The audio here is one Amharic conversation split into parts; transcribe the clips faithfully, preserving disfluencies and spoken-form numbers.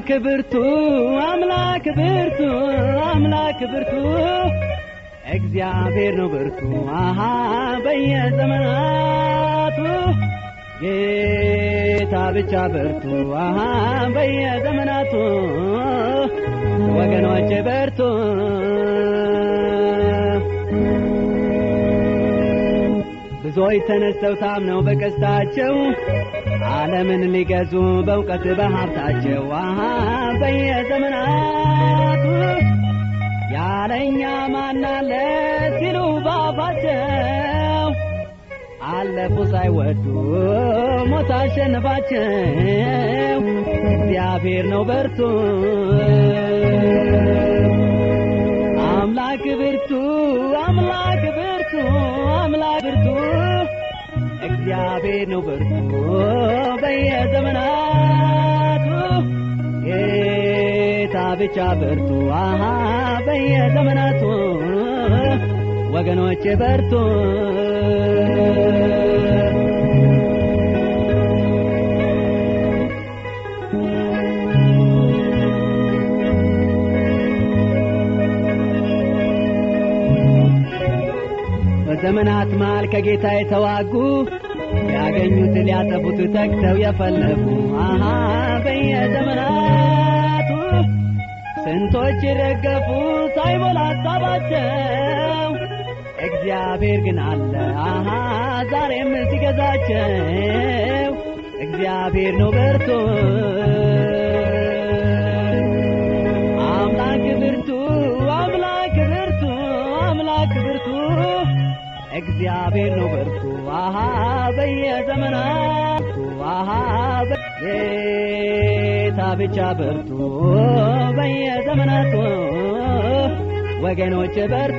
አምላክ ብርቱ አምላክ ብርቱ አምላክ ብርቱ እግዚአብሔር ነው ብርቱ አሃ በየዘመናቱ ጌታ ብቻ ብርቱ አሃ በየዘመናቱ ወገኖቼ በርቱ ብዙዎች ተነስተው ታምነው በቀስታቸው ዓለምን ሊገዙ በእውቀት በሀብታቸው አሃ በየዘመናቱ ያለኛ ማናለ ሲሉ ባፋቸው አለፉ ሳይወዱ ሞት አሸነፋቸው እግዚአብሔር ነው በርቱ አምላክ ብርቱ አምላክ ብርቱ አምላክ ብርቱ እግዚአብሔር ነው ብርቱ በየዘመናቱ ጌታ ብቻ ብርቱ አሃ በየዘመናቱ ወገኖቼ በርቱ በዘመናት መሃል ከጌታ የተዋጉ ያገኙት ሊያጠፉት ተግተው የፈለጉ አሃ በየዘመናቱ ስንቶች ረገፉ ሳይሞላ ሐሳባቸው እግዚአብሔር ግን አለ አሃ ዛሬም ሲገዛቸው እግዚአብሔር ነው በርቱ አምላክ ብርቱ አምላክ ብርቱ አምላክ ብርቱ እግዚአብሔር ነው በርቱ አሃ በየዘመናቱ አሃ ጌታ ብቻ በርቱ በየዘመናቱ ወገኖቼ በርቱ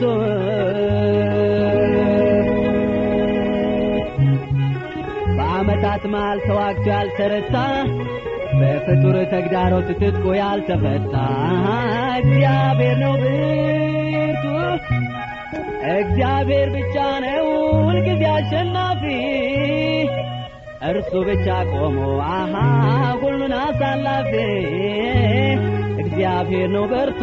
በዓመታት መሃል ተዋግቶ ያልተረታ በፍጡር ተግዳሮት ትጥቆ ያልተፈታ እግዚአብሔር ነው ብርቱ እግዚአብሔር ብቻ ነው ሁልጊዜ አሸናፊ እርሱ ብቻ ቆሞ አሃ ሁሉን አሳላፊ እግዚአብሔር ነው በርቱ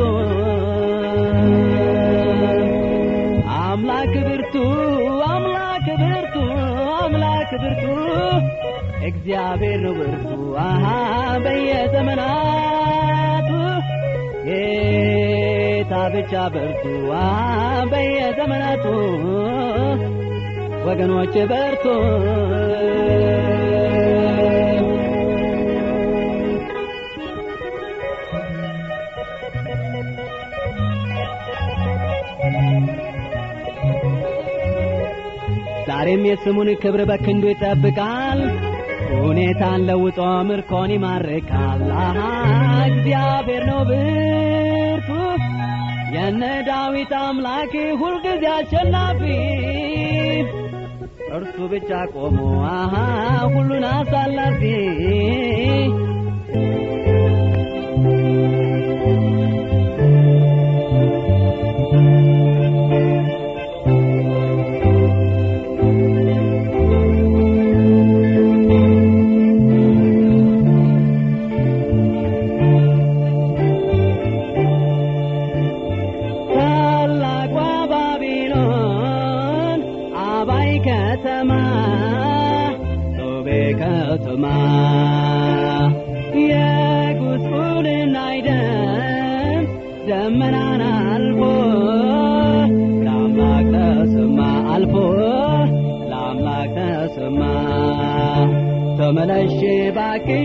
አምላክ ብርቱ አምላክ ብርቱ አምላክ ብርቱ እግዚአብሔር ነው ብርቱ አሃ በየዘመናቱ ጌታ ብቻ በርቱ አሃ በየዘመናቱ ወገኖቼ በርቱ ዛሬም የስሙን ክብር በክንዱ ይጠብቃል ሁኔታን ለውጦ ምርኮን ይማርካል አሃ እግዚአብሔር ነው ብርቱ የነ ዳዊት አምላክ ሁልጊዜ አሸናፊ እርሱ ብቻ ቆሞ አሃ ሁሉን አሳላፊ ከተማ ቶቤ ከተማ የጉስቁልና አይደም ደመናን አልፎ ለአምላክ ተሰማ አልፎ ለአምላክ ተሰማ ተመለሽ ባክሽ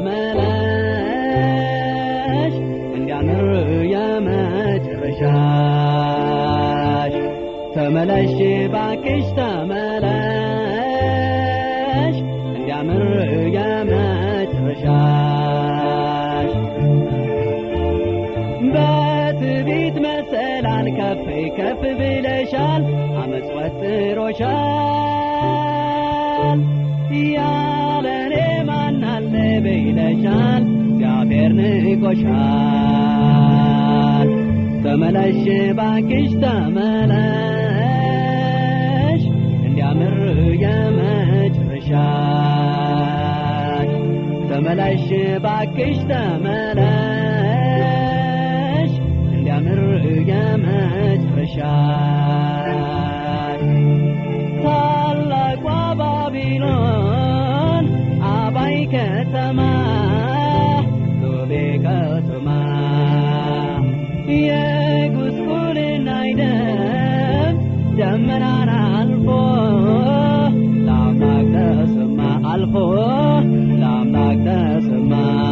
ተመለሽ እንዲያምር የመጨረሻሽ ተመለሽ ባክሽ ተመለሽ እንዲያምር የመጨረሻሽ በትዕቢት መሰላል ከፍ ከፍ ብለሻል አመጽ ወጥሮሻል ያለኔ ማናለ ብለሻል እግዚአብሔር ንቆሻል ተመለሽ ባክሽ ተመለሽ እንዲያምር የመጨረሻሽ ተመለሽ ባክሽ ተመለሽ ረሻሽ ታላቋ ባቢሎን አባይ ከተማ ሎቤ ከተማ የጉስቁልና አይደም ደመናን አልፎ ለአምላክ ተሰማ አልፎ ለአምላክ ተሰማ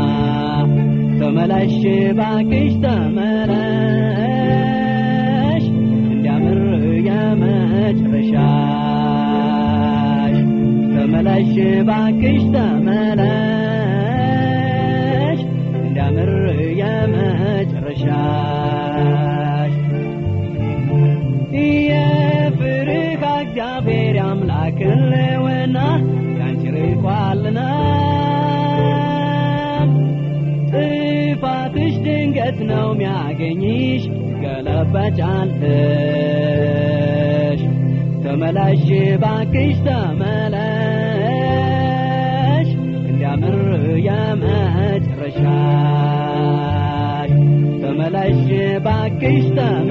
ተመለሽ ባክሽ ተመለሽ እንዲያምር የመጨረሻሽ ተመለሽ ባክሽ ተመለሽ እንዲያምር የመጨረሻሽ የፍርሃ እግዚአብሔር አምላክ ልወና ካንቺ ርቋልና ጥፋትሽ ድንገት ነው የሚያገኝሽ ገለበጫለሽ ተመለሽ ባክሽ ተመለሽ እንዲያምር የመጨረሻሽ ተመለሽ ባክሽ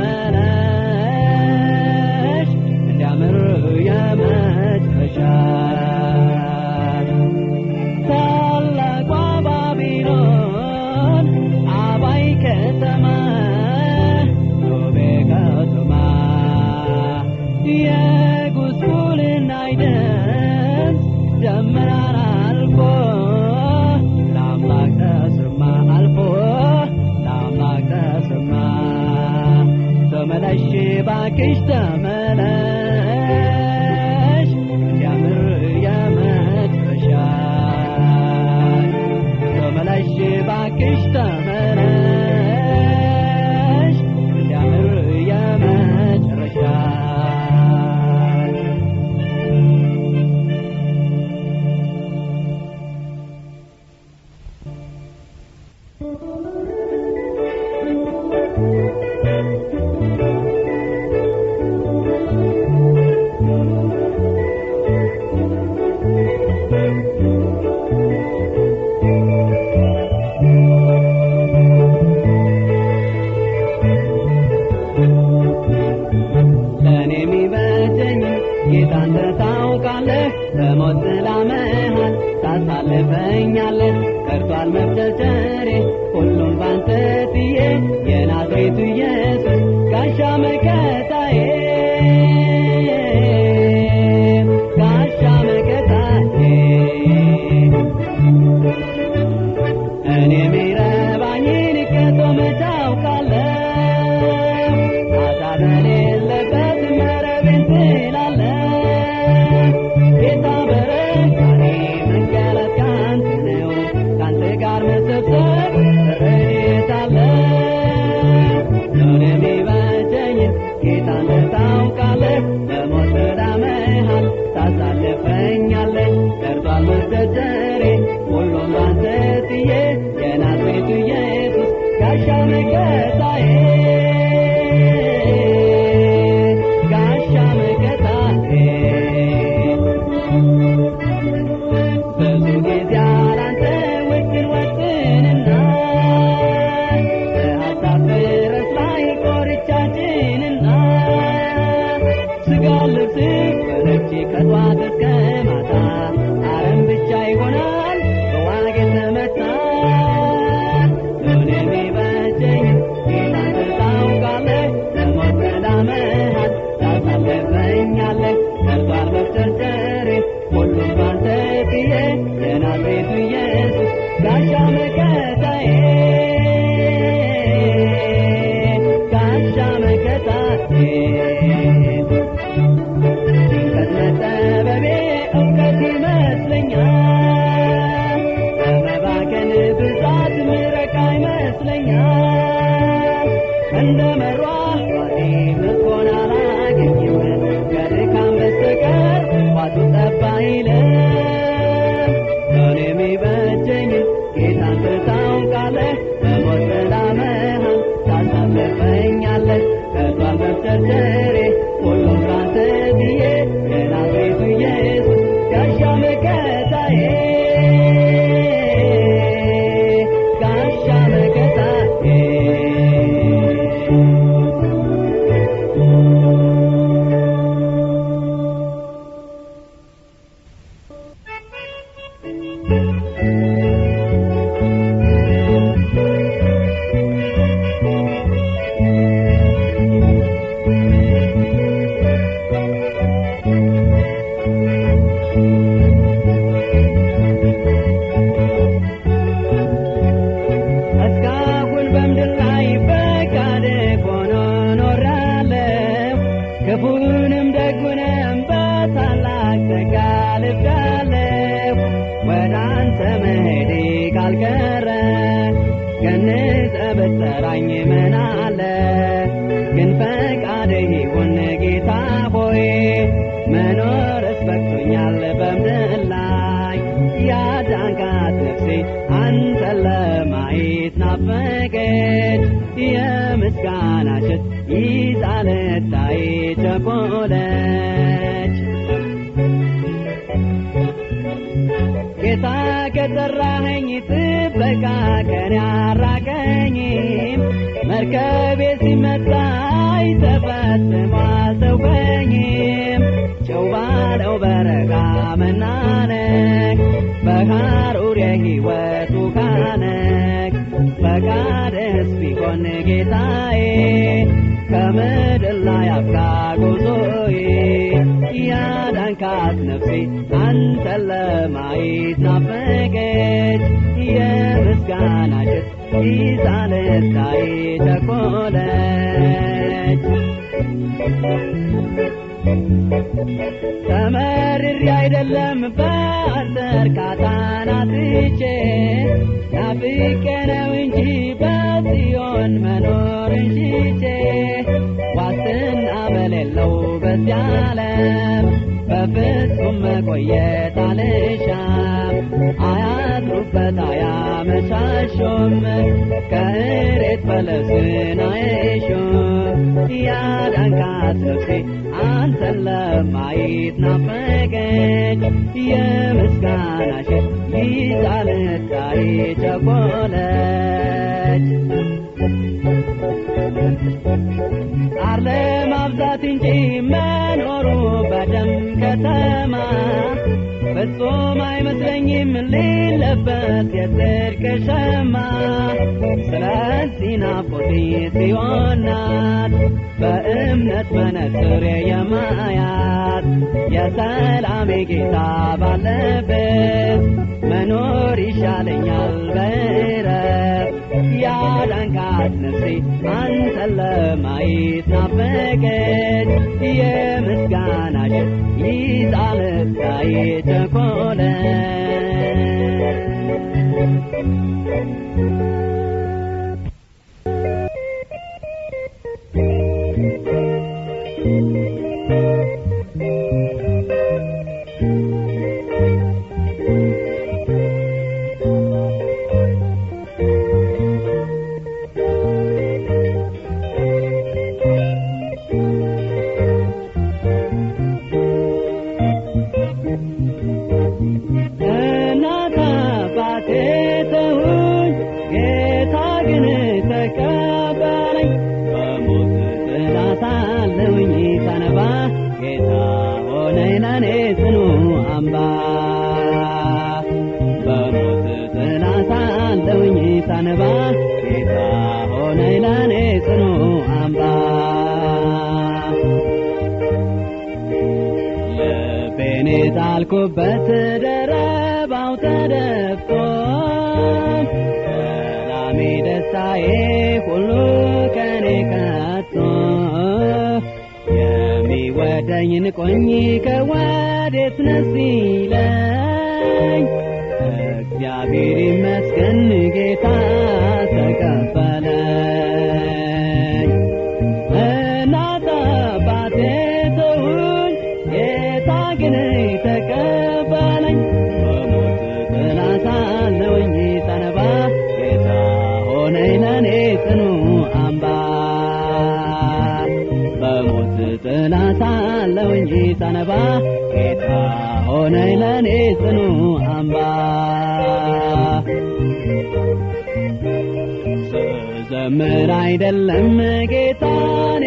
ተመለሽ እንዲያምር የመጨረሻሽ ታላቋ ባቢሎን አባይ ከተማ ሎቤ ከተማ የጉስቁልና አይደም ደመናን አልፎ ለአምላክ ተሰማ አልፎ ለአምላክ ተሰማ ተመለሽ ባክሽ ተመለሽ እንዲያምር የመጨረሻሽ ተመለሽ ባክሽ ተመለሽ እንዲያምር የመጨረሻሽ ለኔ የሚበጀኝ ጌታ አንተ ታውቃለህ በሞት ጥላ መሃል ታሳልፈኛለህ ቀርቷል መፍጨርጨሬ ሁሉም ባንተ ትዬ የናዝሬቱ ኢየሱስ ጋሻ መከታዬ ጋሻ መከታዬ እኔ የሚረባኝን ከቶ መች አውቃለሁ አሳ በሌለበት መረቤን ጥላለሁ ጌታ በረታዬ መገለጥ ካንተ ነው ካንተ ጋር መሰብሰብ ክፉንም ደጉንም በታላቅ ጸጋ ልቤያለሁ ወደ አንተ መሄዴ ካልቀረ ገንዘህ ብትጠራኝ ምን አለ ግን ፈቃድህ ይሁን ጌታ ሆይ መኖርስ በቅቶኛል በምድር ላይ ያዳንካት ነፍሴ አንተን ለማየት ናፈቀች የምስጋና ሽት ይዛ ልታይ ቸኮለች ጌታ ከጠራኸኝ ጥበቃ ከኔ አራቀኝም መርከቤ ሲመታ አይተፈጽሞ አልተውከኝም ጨው ባለው በረካ መናነቅ በሐሩር የሕይወት ውካነቅ ፈቃድስ ቢሆን ጌታዬ ከምድር ላይ አብቃ ጉዞዬ ያዳንካት ነፍሴ አንተን ለማየት ናፈቀች የምስጋና ሽት ይዛ ልታይ ቸኮለች ተመርሬ አይደለም በአንተ እርካታን አጥቼ ናፍቄ ነው እንጂ በጽዮን መኖርን ሽቼ ዋስትና በሌለው በዚህ ዓለም በፍጹም መቆየት አልሻም አያድሩበት አያመሻሹም ከእሬት በለስን አይሹም ያዳንካት ነፍሴ አንተን ለማየት ናፈቀች የምስጋና ሽት ይዛ ልታይ ቸኮለች ጣር ለማብዛት እንጂ መኖሩ በደም ከተማ ፍጹም አይመስለኝም ሊለበስ የጽድቅ ሸማ ስለዚህ ናፍቆቴ ጽዮን ናት በእምነት መነጽር የማያት የሰላሜ ጌታ ባለበት መኖር ይሻለኛል በእረፍት ያዳንካት ነፍሴ አንተን ለማየት ናፈቀች የምስጋና ሽት ይዛ ልታይ ቸኮለች ጣልኩበት ደረባው ተደፍቶ ሰላሜ ደስታዬ ሁሉ ከኔ ከቶ የሚወደኝ ንቆኝ ከወዴት ነህ ሲለኝ እግዚአብሔር ይመስገን ጌታ ተቀበለኝ እናት አባቴ ተውኝ ጌታ ግን ተቀበለኝ በሞት ጥላ ሳለሁኝ ሳነባ ጌታ ሆነኝ ለኔ ጽኑ አምባ በሞት ጥላ ሳለሁኝ ሳነባ ጌታ ሆነኝ ለኔ ጽኑ አምባ ስዘምር አይደለም ጌታን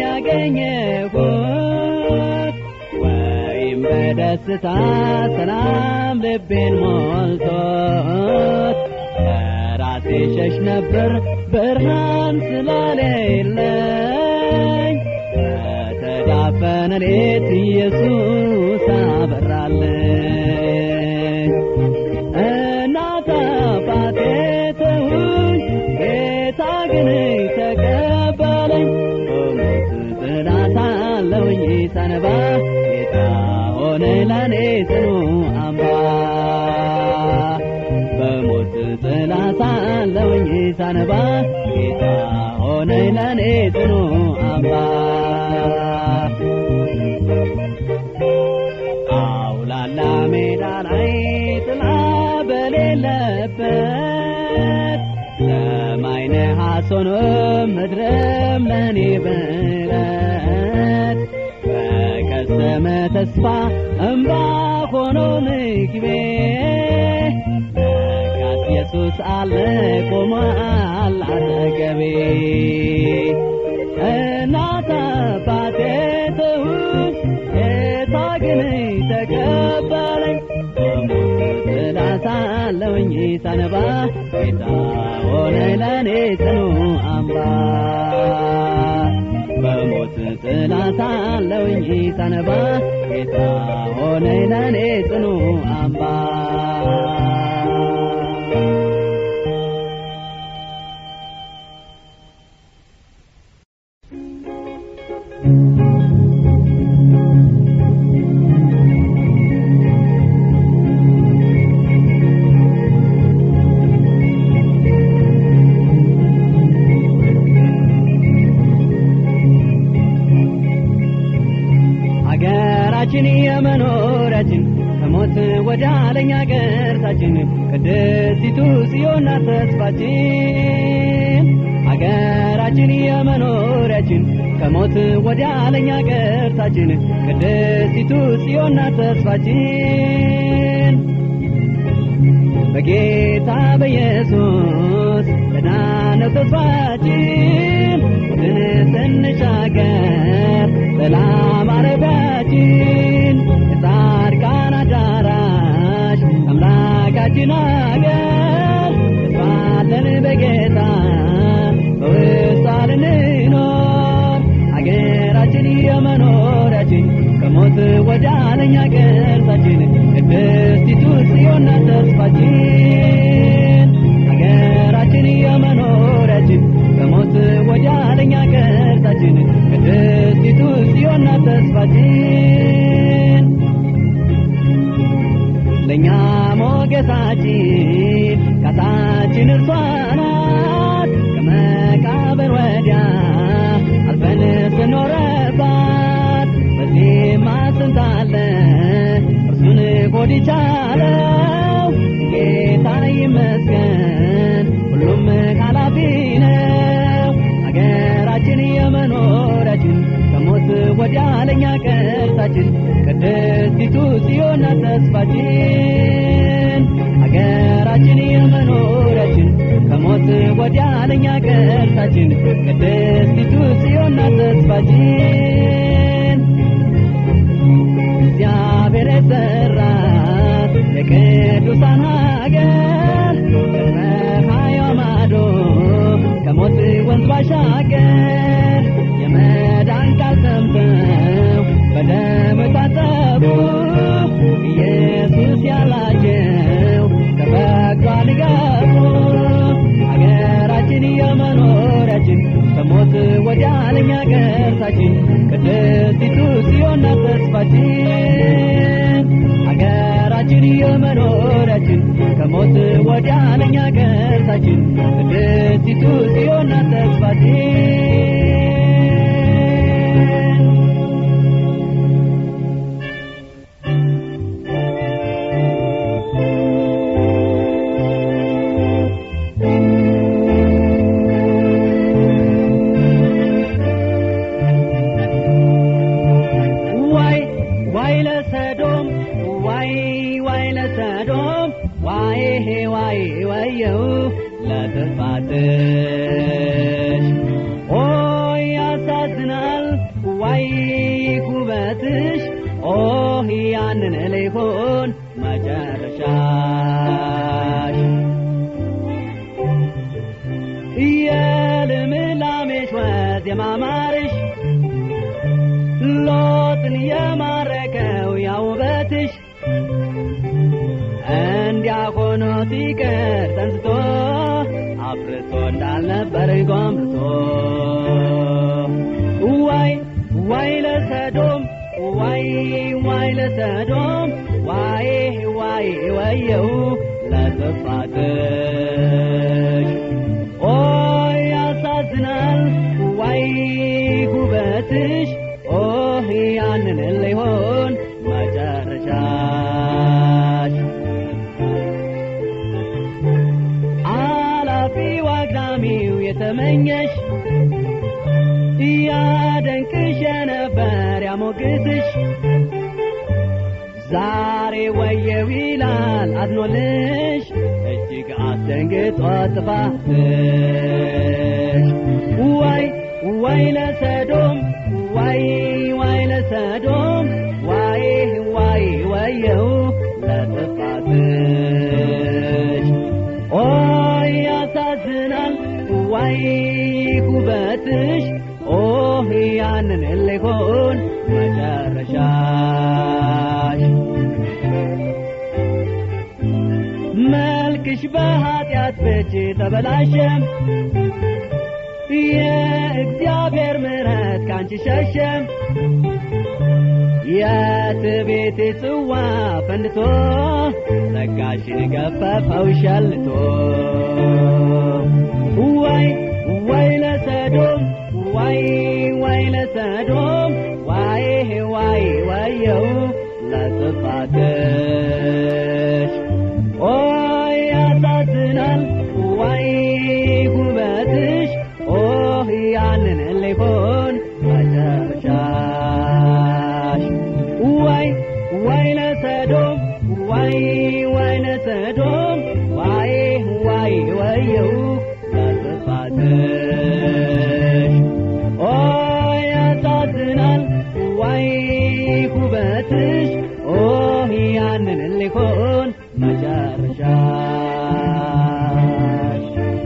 ያገኘሁት ወይም በደስታ ሰላም ልቤን ሞልቶት ከራሴ ሸሽ ነበር ብርሃን ስለሌለኝ በተዳፈነ ሌት ኢየሱስ አበራለኝ እናት አባቴ ተውኝ ጌታ ግን ተቀበለኝ በሞት ጥላ ሳለሁኝ ሳነባ ጌታ ሆነ ለኔ ጽኑ አምባ በሞት ጥላ ሳለሁኝ ሳነባ ጌታ ሆነ ለኔ ጽኑ አምባ አውላላ ሜዳ ላይ ጥላ በሌለበት ሰማይ ነሐስ ሆኖ ምድርም ለኔ በረት በቀሰመ ተስፋ እምባ ሆኖ ምግቤ ለካስ ኢየሱስ አለ ቆሟል አጠገቤ እናት አባቴ ተውት ጌታ ግን ተቀበለኝ በሞት ጥላ ሳለሁኝ ሳነባ ጌታ ሆነ ለኔ ጽኑ አምባ በሞት ጥላ ሳለሁኝ ሳነባ ጌታ ሆነ ለኔ ጽኑ አምባ አገራችን የመኖራችን ከሞት ወደ አለኛ ገርታችን ቅድስቲቱ ጽዮን ናት ተስፋችን አገራችን የመኖራችን ከሞት ወደ አለኛ ገርታችን ቅድስቲቱ ጽዮን ናት ተስፋችን በጌታ በኢየሱስ ለዳነው ተስፋችን ስንሻገር ሰላም አረጋችን የጻድቃን አዳራሽ አምላካችን አገር ተስፋለን በጌታ በውስጧ ልንኖር አገራችን የመኖራችን ከሞት ወደ አለኛ ገርታችን ቅድስቲቱ ጽዮን ናት ተስፋችን አገራችን የመኖራችን ከሞት ወደ አለኛ ገርታችን ቅድስቲቱ ጽዮን ናት ተስፋችን ለኛ ሞገሳችን ካሳችን እርሷ ናት ከመቃብር ወዲያ አልፈን ስንኖርባት በዚህማ ስንት አለ እርሱን ሆድ ይቻለው ጌታ ይመስገን ሁሉም ኃላፊ ነው አገራችን የመኖራችን ከሞት ወደ አለኛ ገርታችን ቅድስቲቱ ጽዮን ናት ተስፋችን አገራችን የመኖራችን ከሞት ወደ አለኛ ገርታችን ቅድስቲቱ ጽዮን ናት ተስፋችን እግዚአብሔር የሠራት የቅዱሳን ሀገር ከፀሐይዋ ማዶ ከሞት ወንዝ ባሻገር የመዳን ቃል ሰምተው በደም ታጠቡ ኢየሱስ ያላቸው ከፈቅዷል ሊገቡ አገራችን የመኖራችን ከሞት ወደ አለኛ ገርታችን ቅድስቲቱ ጽዮን ናት ተስፋችን አገራችን የመኖራችን ከሞት ወደ አለኛ ገርታችን ቅድስቲቱ ጽዮን ናት ተስፋችን ለጥፋትሽ ኦ ያሳዝናል ዋይ ኩበትሽ ኦ ያንን ሊሆን መጨረሻሽ የልምላሜሽ ወዝ የማማርሽ ሎጥን የማረከው ያውበትሽ እንዲያሆኖ ሲቀር ተንስቶ አፍርቶ እንዳልነበር ጎምርቶ ዋይ ዋይ ለሰዶም ዋይ ለሰዶም ዋይ ዋይ ወየው ለጥፋትሽ ኦይ ያሳዝናል ዋይ ጉበትሽ ኦህ ያንን ሊሆን መጨረሻሽ አላፊ ዋግዳሚው የተመኘሽ ያደንቅሽ የነበር ያሞግስሽ ዛሬ ወየው ይላል አዝኖልሽ እጅግ አስደንግጦ ጥፋትሽ ዋይ ዋይ ለሰዶም ዋይ ዋይ ለሰዶም ዋይ ዋይ ወየው ለጥፋትሽ ኦይ ያሳዝናል ዋይ ጉበትሽ ኦህ ያንን ሊሆን መጨረሻሽ መልክሽ በኃጢአት ብቻ ተበላሸ የእግዚአብሔር ምሕረት ካንቺ ሸሸ የትዕቢት ጽዋ ፈንድቶ ጸጋሽን ገፈፈው ሸልቶ ዋይ ዋይ ለሰዶም ዋይ ዋይ ለሰዶም ዋይ ዋይ ወየው ለጥፋትሽ ኦይ ያሳዝናል ዋይ ጉበትሽ ኦህ ያንን ሊሆን መጨረሻሽ ዋይ ዋይ ለሰዶም ዋይ ዋይ ለሰዶም ዋይ ዋይ ወየው ለጥፋትሽ ኦይ ያሳዝናል ዋይ ጉበትሽ ኦህ ያንን ሊሆን መጨረሻሽ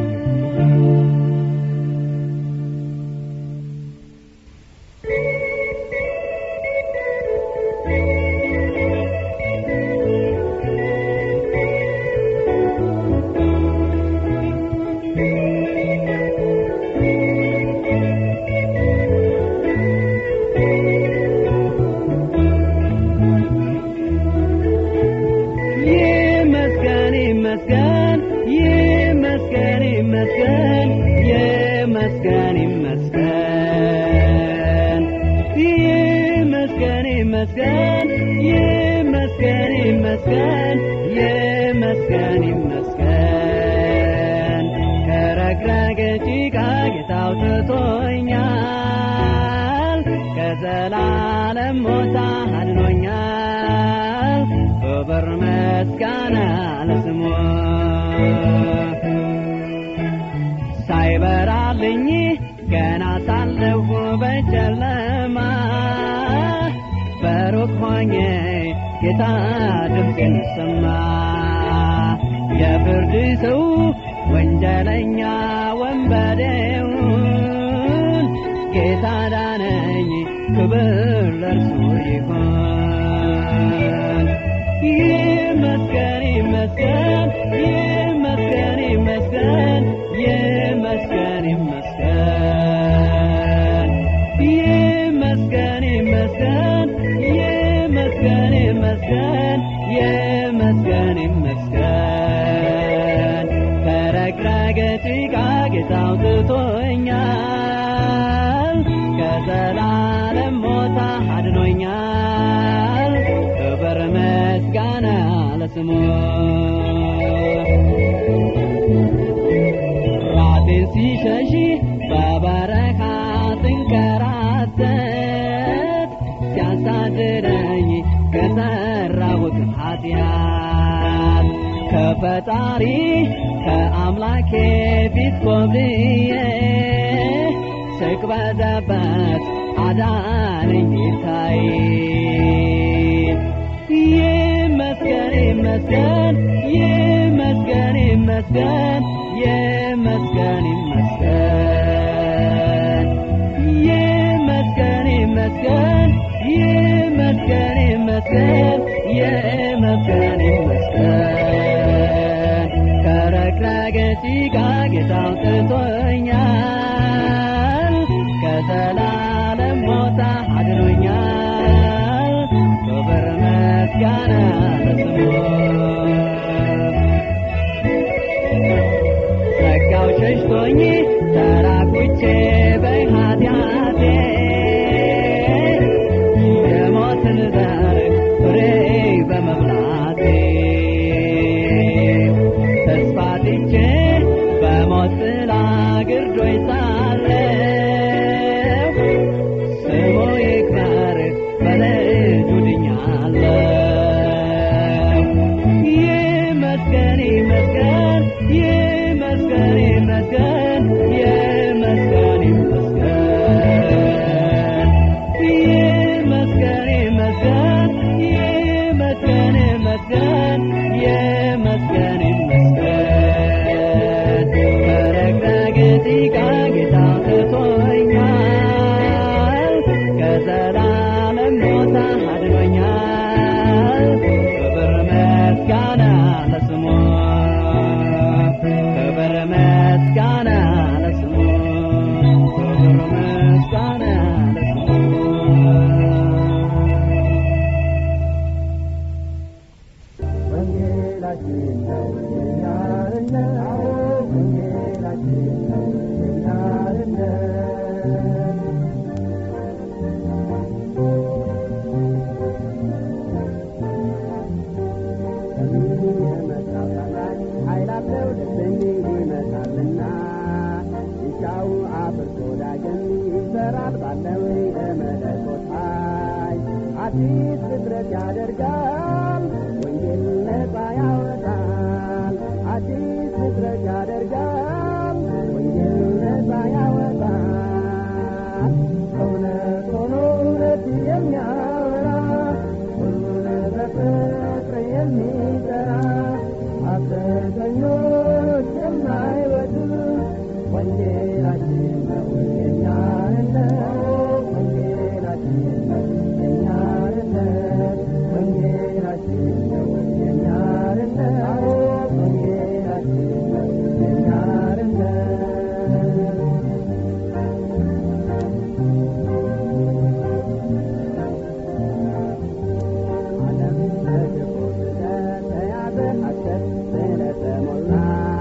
ከዘላለም ሞት አድኖኛል ክብር ምስጋና ለስሙ ሳይበራልኝ ገና ሳለሁ በጨለማ በሩቅ ሆኜ ጌታ ድምፄን ሰማ የፍርድ ሰው ወንጀለኛ ወንበዴውን ጌታ ዳነኝ ክብር ለእርሱ ይሁን ይመስገን ይመስገን ይመስገን ይመስገን ይመስገን ይመስገን ይመስገን ይመስገን ይመስገን ይመስገን ይመስገን ይመስገን ከረግረገ ጭቃ ጌታ አውጥቶኛል ከዘላለም ሞት አድኖኛል ክብር ምስጋና ለስሙ ራቴን ሲሸሽ በበረሃ ስንከራተት ሲያሳድደኝ ከሠራሁት ኃጢአት ከፈጣሪ ከአምላኬ ፊት ኮብልዬ ስቅበዘበት አዳነኝ ጌታዬ ይመስገን ይመስገን ይመስገን ይመስገን ይመስገን ይመስገን ይመስገን ይመስገን ይመስገን ይመስገን ይመስገን ከረግረገ ጭቃ ጌታ አውጥቶኛል ከዘላለም ሞት አድኖኛል ይመስገን ይመስገን ይመስገን ይመስገን ይመስገን በረግረግ ጭቃ ጌታ አውጥቶኛል ከዘላለም ሞት አድኖኛል ክብር ምስጋና ለስሙ ክብር ምስጋና ለስሙ ክብር ምስጋና ለስሙ ወንጌላችን ነው የእኛ አርነት ወንጌላችን ነው የእኛ አርነት የመጣው ታላቅ ኃይል አለው ደስ የሚል ይመጣልና ይሻው አፍርሶ ዳግም ይሰራል ባለው የመለኮት ኃይል አዲስ ፍጥረት ያደርጋል ወንጌል ነፃ ያወጣል አዲስ ፍጥረት ያደርጋል ወንጌል ነፃ ያወጣል እውነት ሆኖ እውነት የሚያወራ ሁሉን በፍቅር የሚጠራ ሐሰተኞች የማይወዱ ወንጌላችን ነው የእኛ አርነት ወንጌላችን ነው የእኛ አርነት ወንጌላችን ነው የእኛ አርነት ወንጌላችን ነው የእኛ አርነት ዓለም በክፉ ስለተያዘ ሐሰት ስለተሞላ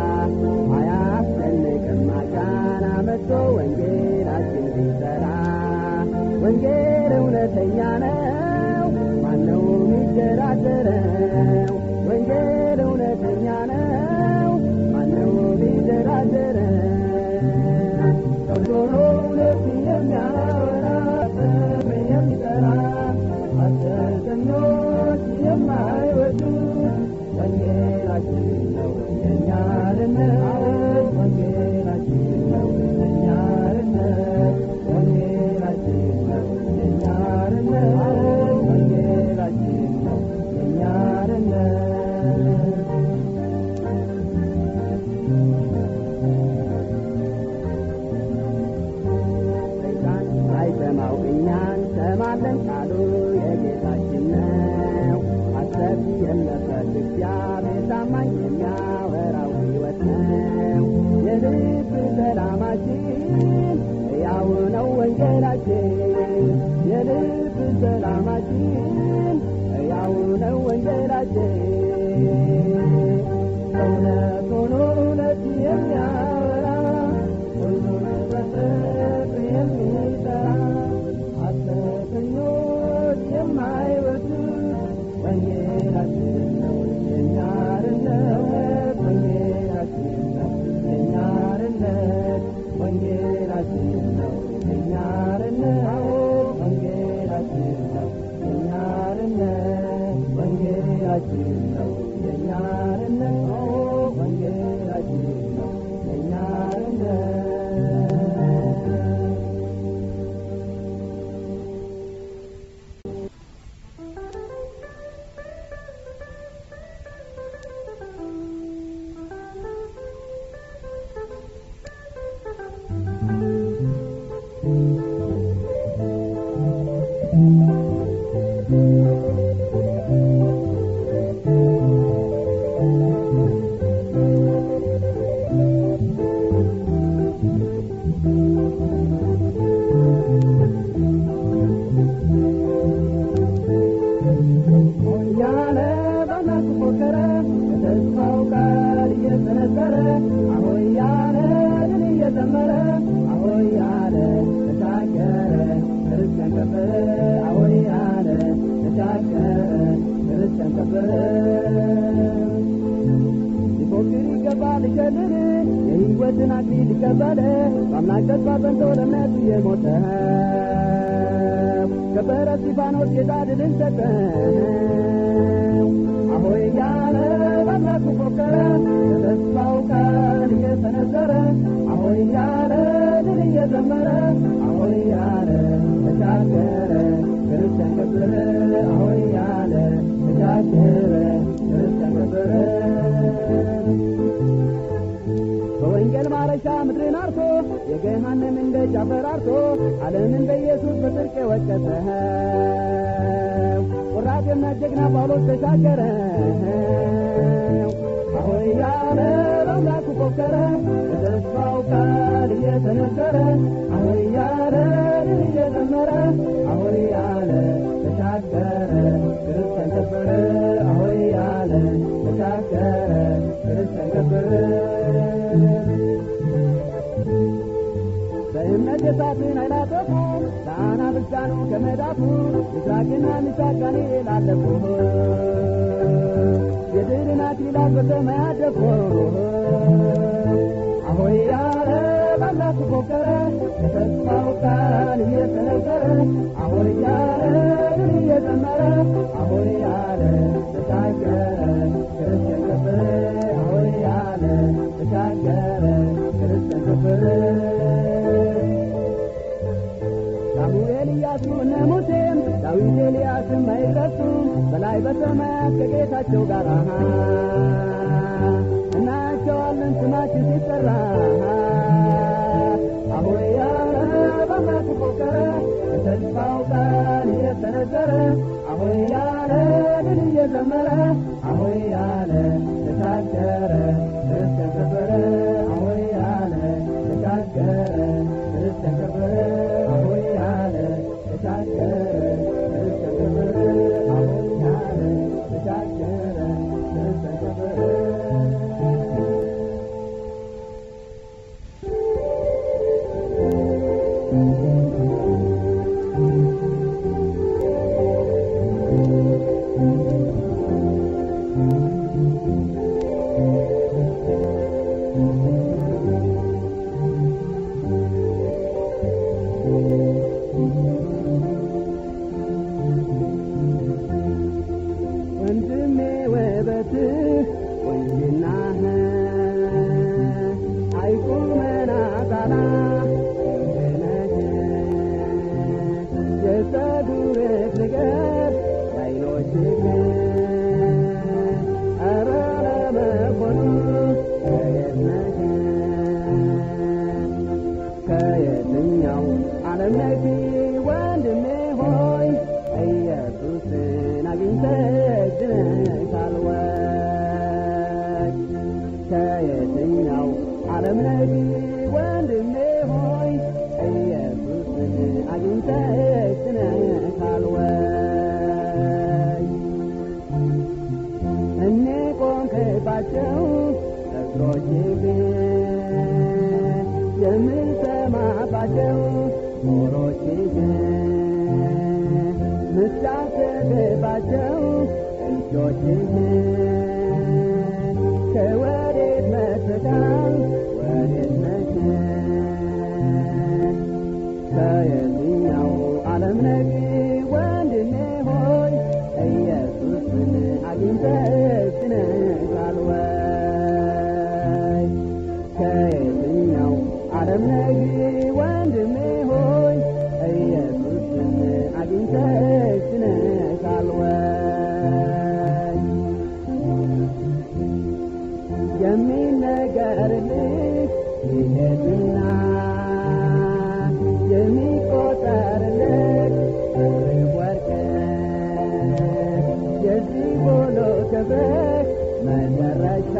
አያስጨንቅም አጋና መጥቶ ወንጌላችን ቢሰራ ወንጌል እውነተኛ ነው ማነው የሚደራደረው ወንጌል እውነተኛ ነው ማነው የሚደራደረው ሆኖ እውነት የሚያወራ ፍቅር የሚጠራ ሐሰተኞች የማይወዱ ወንጌላችን ነው የእኛ አርነት ወንጌላችን ነው የእኛ አርነት ወንጌላችን ነው የእኛ አርነት ወንጌላችን ነው የእኛ አርነት ሰይጣን አይሰማው እኛ እንሰማለን ቃሉ የጌታችን ነው ሐሰት የለበት እግዚአብሔር ታማኝ የሚያወራው ሕይወት ነው የልብ ሰላማችን ሕያው ነው ወንጌላችን የልብ ሰላማችን ሕያው ነው ወንጌላችን እውነት ሆኖ እውነት የሚያወራ ሁሉን በፍቅር የሚጠራ ሐሰተኞች የማይወዱ ወንጌላችን ነው የእኛ አርነት ወንጌላችን ነው የእኛ አርነት ወንጌላችን ነው የእኛ አርነት ወንጌላችን ነው የእኛ አርነት ወንጌላችን ነው የእኛ አርነት ወንጌላችን ነው የእኛ አርነት ሆያለ በመልኩ ፎከረ የተስፋው ቃል እየሰነዘረ አሆያለ ድል እየዘመረ አሆያለ ተሻገረ ርስትን ከበረ አሆያለ ተሻገረ ርስትን ከበረ ሊፎክር ይገባል ሊሸልል የሕይወትን አክሊል ሊቀበል በአምላክ ተስፋ ጸንቶ ለእምነቱ የሞተ ከበረ እስጢፋኖስ ጌታ ድልን ሰጠው አሆይ እያለ በአምላኩ ፎከረ የተስፋው ቃል እየሰነዘረ አሆይ እያለ ድል እየዘመረ አሆይ እያለ ተሻገረ ክርስቲያን ከበረ የገሃነምን ደጅ አፈራርቶ ዓለምን በኢየሱስ በጽድቅ ወቀሰው። ቁራጤና ጀግና ጳውሎስ ተሻገረ። አሆይ ያለ በአምላኩ ፎከረ፣ በተስፋው ቃል እየተነገረ አሆይ ያለ ድል እየዘመረ አሆይ ያለ ተሻገረ፣ ክርስቲያን ከበረ። አሆይ ያለ ተሻገረ፣ ክርስቲያን ከበረ። በእምነት የሳትን አይናጠፉ ለአናብስታኑ ከመዳፉ ምስራቅና ምሥራቅ ዳንኤል አለፉ። የድልን አክሊላት በሰማይ አደፉ። አሆይ ያለ በአምላኩ ፎከረ፣ የተስፋው ቃል እየተነገረ አሆይ ያለ ድል እየዘመረ አሆይ ያለ ተሻገረ፣ ክርስቲያን ከበረ። አሆይ ያለ ተሻገረ፣ ክርስቲያን ከበረ። ሳሙኤል ኢያሱ እነ ሙሴም ዳዊት ኤልያስም አይረሱም በላይ በሰማያት ከጌታቸው ጋር እናያቸዋለን ስማችን ሲጠራ። አሆይ ያለ በአምላኩ ፎከረ፣ በተስፋው ቃል እየተነገረ አሆይ ያለ ድል እየዘመረ አሆይ ያለ ተሻገረ፣ ክርስቲያን ከበረ። አሆይ ያለ ተሻገረ፣ ክርስቲያን ከበረ። አሆይ ያለ ተሻገረ፣ ክርስቲያን ከበረ። አሆይ ያለ ተሻገረ፣ ክርስቲያን ከበረ። ወንድሜ ውበትህ ቆንጅናህ አይቁመና ዛላ ነህ። የፀጉርህ ንገር አይኖችህ ኧረ ለመሆኑ ከየት ነህ? ከየትኛው ዓለም ነህ ወንድሜ ሆይ ኢየሱስን አግኝተህ ድነሻል ወይ? ከየትኛው ዓለም ነህ ወንድሜ ሆይ ኢየሱስን አግኝተህ ድነሻል ወይ? እኔ ቆምክባቸው እግሮችህ የምሰማባቸው ጆሮችህ ምታስብባቸው እጆችህ ከወዴት መጥተሃል ወዴት ነህ? ከየትኛው ዓለም ነህ ወንድሜ ሆይ ኢየሱስን አግኝተህ ድነሻል ወይ? ከየትኛው ዓለም ነህ ወንድሜ ሆይ ኢየሱስን አግኝተህ ድነሻል ወይ? የሚነገርልህ ይሄድና የሚቆጠርልህ ብር ወርቅ የዚህ ሁሉ ክብር መጨረሻ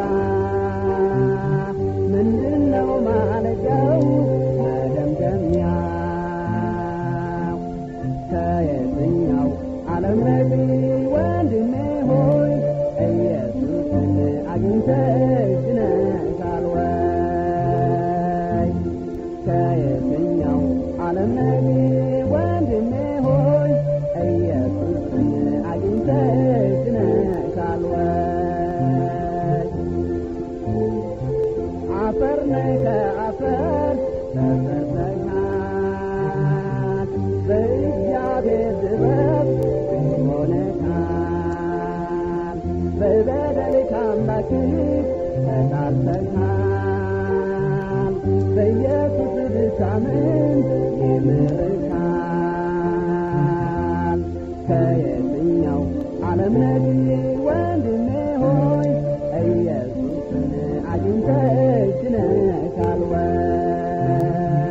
ምንድነው ማለጃው መደምደሚያው? ከየትኛው ዓለም ነህ ወንድሜ ሆይ ኢየሱስን አግኝተህ ድነሻል ወይ? ከየትኛው ዓለም ነህ ወንድሜ ሆይ ኢየሱስን አግኝተህ ድነሻል ወይ? አፈር ነህ ከአፈር ተሰርተሃል፣ በእግዚአብሔር ጥበብ ሆነሃል። በበደል ከአምላክህ ተጣልተሃል፣ በኢየሱስ ብታምን ይምርሃል። ከየትኛው ዓለም ነህ ወንድሜ ሆይ ኢየሱስን አግኝተህ ድነሻል ወይ?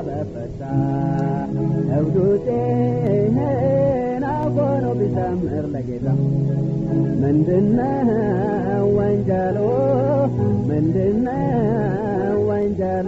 በፈታ እውዱቴን አጎኖ ቢዘምር ለጌታ ምንድነው ወንጀሉ ምንድነው ወንጀሉ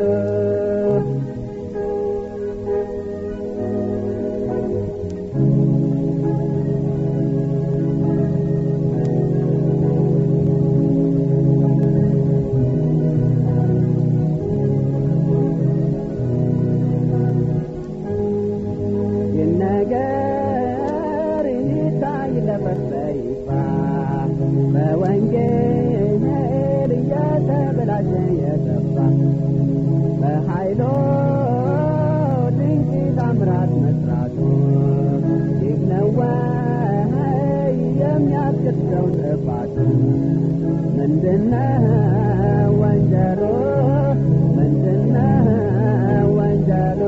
ምንድነው ወንጀሉ ምንድነው ወንጀሉ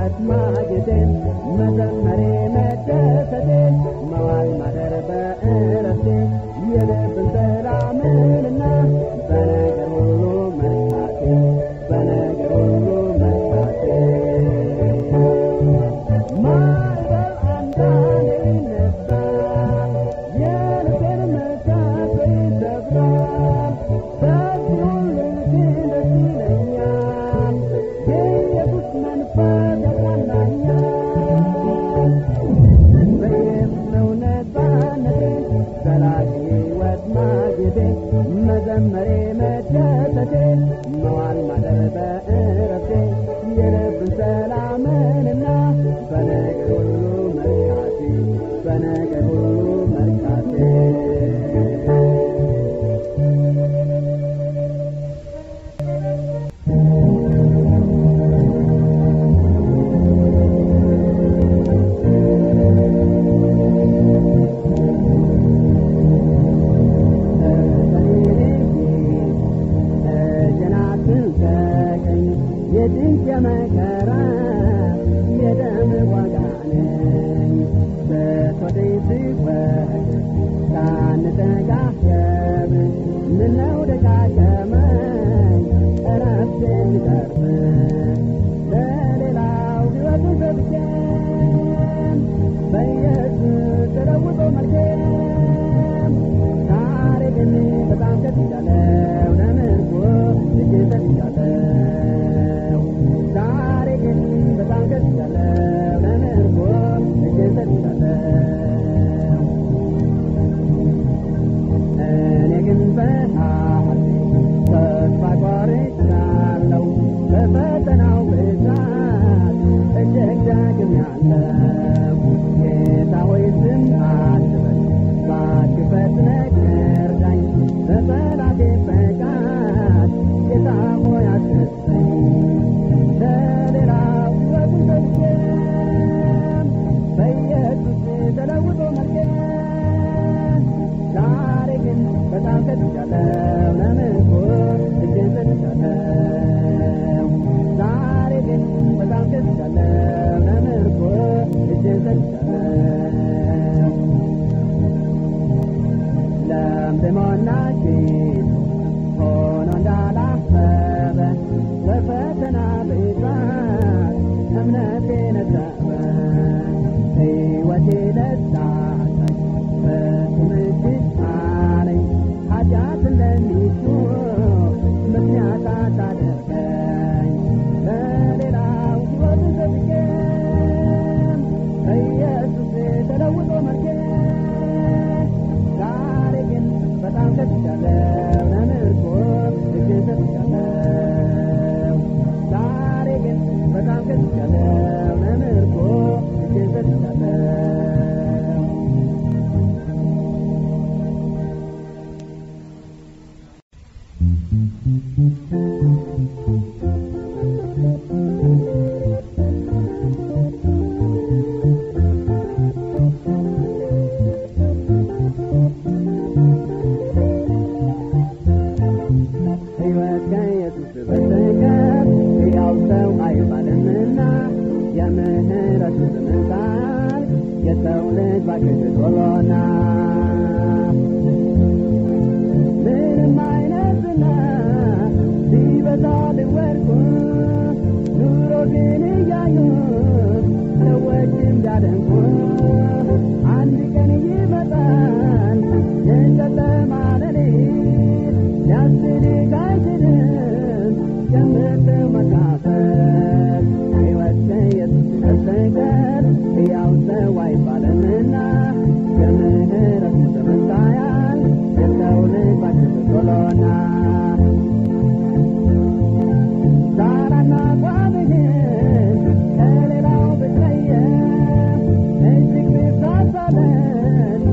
ሕይወት ማግኘቴን መዘመሬ መደሰቴን መዋል ማደር በእረፍቴ የልብን ሰላምንና በነገር ሁሉ መርካቴ በነገር ሁሉ መርካቴ ማዕበል አንዳንዴ ይነሳል የልቤን መርካቶ ይሰብራል በዚህ ሁሉ ግን ደስ ይለኛል የኢየሱስ መንፈስ ያጽናናኛል በኢየሱስ ነው ነፃነቴ ዘላቂ ሕይወት ማግኘቴ መዘመሬ መደሰቴ መዋል ማደር በእረፍቴ የልብን ሰላምንና በነገር ሁሉ መርካቴ በነገር ሁሉ መርካቴ የድንቅ የመከራ የደም ዋጋ ነኝ በቶዴ ስወድ ሳንተጋገብ ምነው ደጋገመኝ እረፍቴ እንዲቀርብ ለሌላው ሕይወቱ ሰብቼም በኢየሱስ ተለውጦ መልኬም ዛሬ ግን በጣም ከትቻለሁ ለምርኮ እጅ ሰጥቻለሁ ዛሬ ግን በጣም ከትቻለሁ ለምርኮ እጅ ሰጥቻለሁ እኔ ግን በሐሴት ተስፋ ቆርጫለሁ በፈተናው ብዛት እጅግ ደክሜያለሁ ጌታ ሆይ ዝም አትበል እባክህ ፈጥነህ እርዳኝ በጠላቴ ፈቃድ ጌታ ሆይ አትስጠኝ ለሌላው ሕይወቱ ሰጥቼም በኢየሱስ ተለውጦ መልኬም ዛሬ ግን በጣም ከትቻለሁ ለምርኮ እጄን ሰጥቻለሁ ዛሬ ግን በጣም ከትቻለሁ ለምርኮ እጄን ሰጥቻለሁ ለምድሞና ሺት ሆኖ እንዳላሰበ በፈተና ብዛት እምነቴ ነጠበ ሕይወቴ ደስታታኝ በስምሽ አለኝ ኃጢአት እንደሚሹ ምክንያት አታደርገኝ ለሌላው ሕይወት ሰጥቼም በኢየሱስ ተለውጦ መልኬም ዛሬ ግን በጣም ከትቻለሁ ለምርኮ እጄን ሰጥቻለሁ ዛሬ ግን በጣም ከትቻለሁ ለምርኮ እጄን ሰጥቻለሁ ሕይወት ከኢየሱስ በስተቀር ሕያው ሰው አይባልምና የምህረቱ ዝምታል የሰው ልጅ ባክሽ ቶሎና ምንም አይነትና ሲበዛ ልወድቁ ኑሮ ግን እያዩ ሰዎችም ቢያደንቁ አንድ ቀን ይመጣል የጨለማ ሌሊት ሊያስጥልህ አይችልም የምትው መካፈል ሕይወት ከኢየሱስ በስተቀር ሕያው ሰው አይባልምና የምህረቱ ተመሳያል የሰው ልጅ ባክሽ ቶሎና ዛራና ቋብህን ከሌላው ብትለየም እጅግ ብታሳለን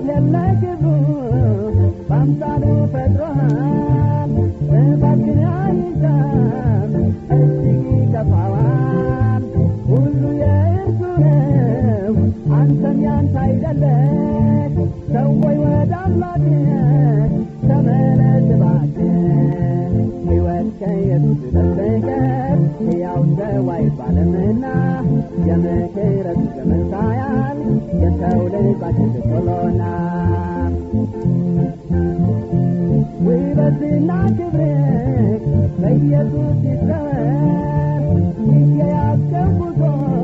ለለግቡ ባምሳሉ ፈጥሮሃል እባክህ አይዛም እጅግ ይከፋዋል ሁሉ የእርሱ ነው አንተም ያንተ አይደለህ ሰው ወይ ወደ አምላክህ ተመለስ እባክህ ሕይወት ከኢየሱስ በስተቀር ሕያው ሰው አይባልምና የምሕረቱ ዘመን ሳያልቅ የሰው ልጅ ባችል ቶሎና ውበትና ክብርህ በኢየሱስ ይዘመር የያዝከው ጉዞ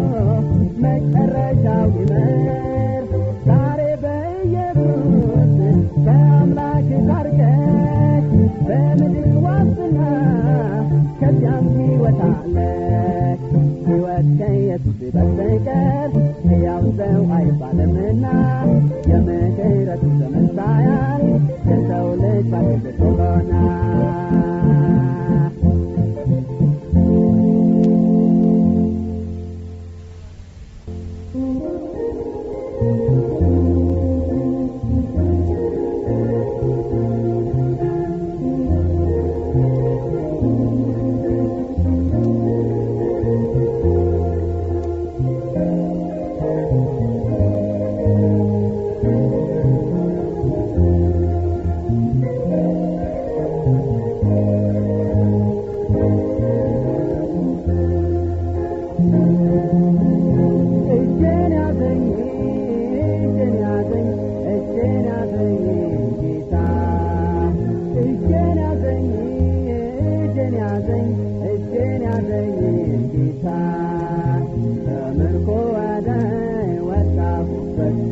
መጨረሻው ይመር ዛሬ በኢየሱስ ከአምላክ ታርቀህ በምድር ዋስትና ከዚያም ሕይወት አለህ ሕይወት ከኢየሱስ በስተቀር ሕያው ሰው አይባልምና የምሕረቱ ዘመን ሳያልቅ የሰው ልጅ ባችል ቶሎና But